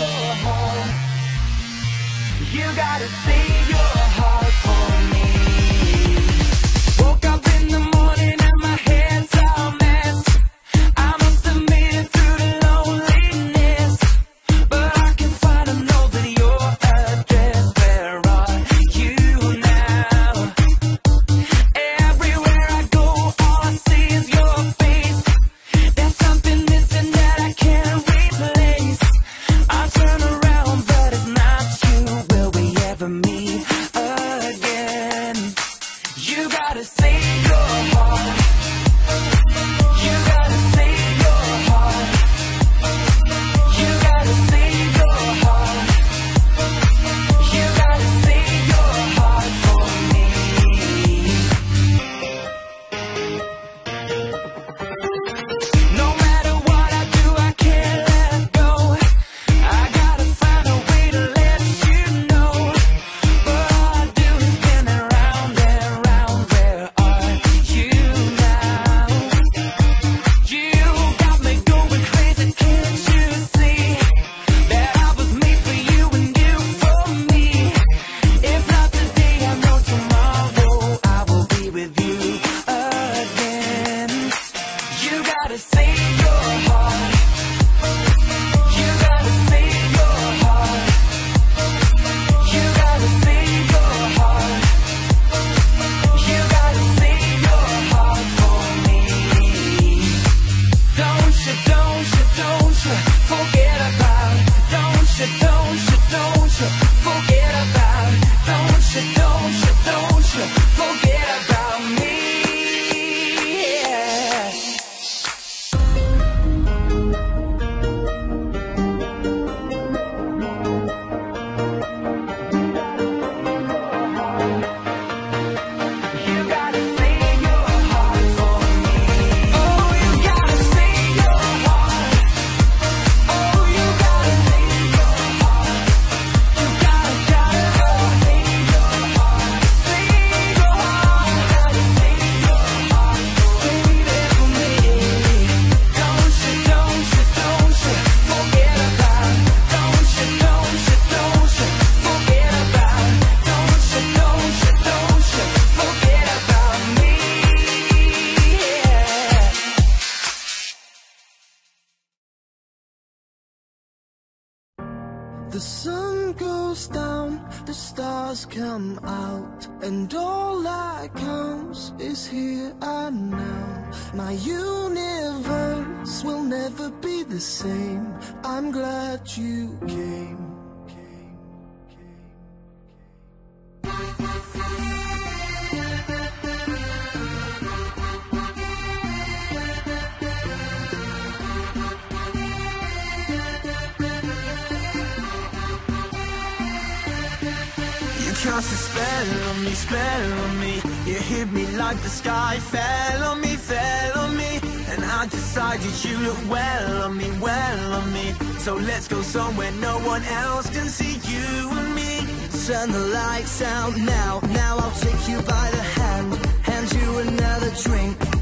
your heart. You gotta save your heart for me. Woke up in the morning and my head's all mess. I must have made it through the loneliness, but I can find a note with your address. Where are you now? Everywhere I go, all I see is your face. There's something missing that I can't replace. I turn around, but it's not you. Will we ever meet again? You gotta save your heart. You gotta save your heart. You gotta save your heart. You gotta save your heart for me. No matter what I do, I can't let go. I gotta find a way to let you know, but all I do is spin around and round. Where are you now? You got me going crazy, can't you see that I was made for you and you for me? If not today, I know tomorrow I will be with you again. You gotta save your heart. You gotta save your heart. You gotta save your heart. You gotta save your heart for me. Don't you forget about. Don't you forget about. Don't you forget about me. Yeah. You gotta save your heart for me. Oh, you gotta save your heart. Oh, you gotta save your heart. You gotta save your heart. Save your heart. Gotta save your heart. Save it for me. Don't you forget about. Don't you forget about. Don't you forget about me. Yeah. The sun goes down, the stars come out, and all that counts is here and now. My universe will never be the same. I'm glad you came. You cast a spell on me. You hit me like the sky fell on me. And I decided you look well on me. So let's go somewhere no one else can see you and me. Turn the lights out now. Now I'll take you by the hand you another drink.